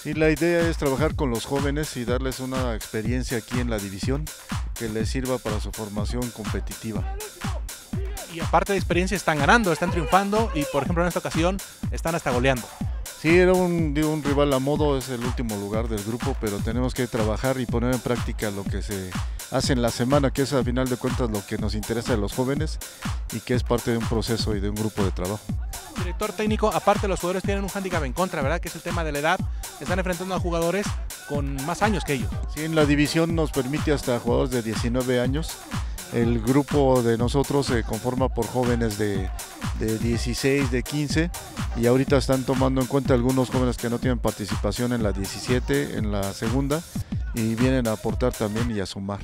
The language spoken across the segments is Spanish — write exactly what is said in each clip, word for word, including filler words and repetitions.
Y la idea es trabajar con los jóvenes y darles una experiencia aquí en la división que les sirva para su formación competitiva. Y aparte de experiencia están ganando, están triunfando y por ejemplo en esta ocasión están hasta goleando. Sí, era un, un rival a modo, es el último lugar del grupo, pero tenemos que trabajar y poner en práctica lo que se hace en la semana, que es a final de cuentas lo que nos interesa de los jóvenes y que es parte de un proceso y de un grupo de trabajo. Director técnico, aparte los jugadores tienen un hándicap en contra, ¿verdad? Que es el tema de la edad. Están enfrentando a jugadores con más años que ellos. Sí, en la división nos permite hasta jugadores de diecinueve años. El grupo de nosotros se conforma por jóvenes de, de dieciséis, de quince y ahorita están tomando en cuenta algunos jóvenes que no tienen participación en la diecisiete, en la segunda y vienen a aportar también y a sumar.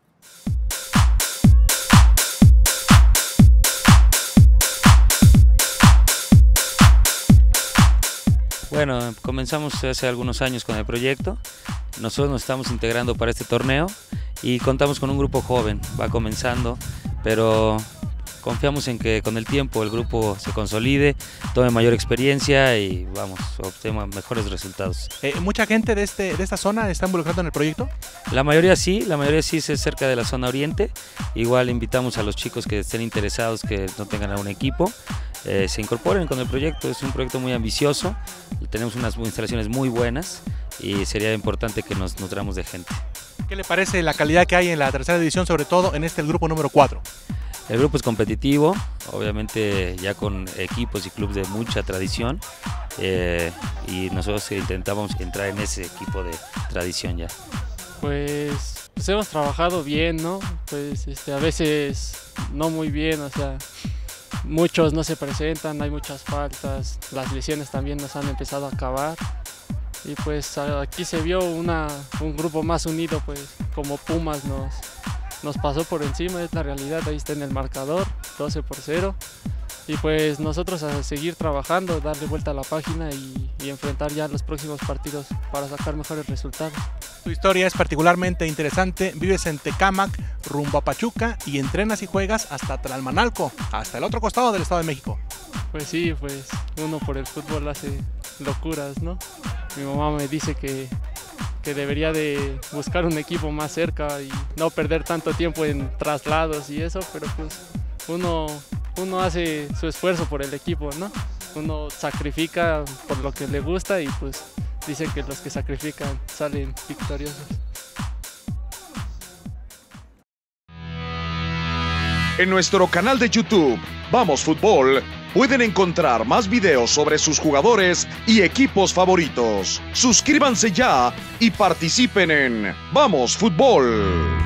Bueno, comenzamos hace algunos años con el proyecto, nosotros nos estamos integrando para este torneo y contamos con un grupo joven, va comenzando, pero confiamos en que con el tiempo el grupo se consolide, tome mayor experiencia y vamos, obtenga mejores resultados. Eh, ¿Mucha gente de, este, de esta zona está involucrada en el proyecto? La mayoría sí, la mayoría sí es cerca de la zona oriente, igual invitamos a los chicos que estén interesados, que no tengan algún equipo, eh, se incorporen con el proyecto, es un proyecto muy ambicioso, tenemos unas instalaciones muy buenas y sería importante que nos nutramos de gente. ¿Qué le parece la calidad que hay en la tercera división, sobre todo en este el grupo número cuatro? El grupo es competitivo, obviamente ya con equipos y clubes de mucha tradición eh, y nosotros intentamos entrar en ese equipo de tradición ya. Pues, pues hemos trabajado bien, ¿no? Pues este, a veces no muy bien, o sea, muchos no se presentan, hay muchas faltas, las lesiones también nos han empezado a acabar. Y pues aquí se vio una, un grupo más unido, pues como Pumas nos, nos pasó por encima, es la realidad, ahí está en el marcador, doce por cero. Y pues nosotros a seguir trabajando, darle vuelta a la página y, y enfrentar ya los próximos partidos para sacar mejores resultados. Tu historia es particularmente interesante, vives en Tecámac, rumbo a Pachuca y entrenas y juegas hasta Tlalmanalco, hasta el otro costado del Estado de México. Pues sí, pues uno por el fútbol hace locuras, ¿no? Mi mamá me dice que, que debería de buscar un equipo más cerca y no perder tanto tiempo en traslados y eso, pero pues uno, uno hace su esfuerzo por el equipo, ¿no? Uno sacrifica por lo que le gusta y pues dicen que los que sacrifican salen victoriosos. En nuestro canal de YouTube, Vamos Fútbol, pueden encontrar más videos sobre sus jugadores y equipos favoritos. Suscríbanse ya y participen en Vamos Fútbol.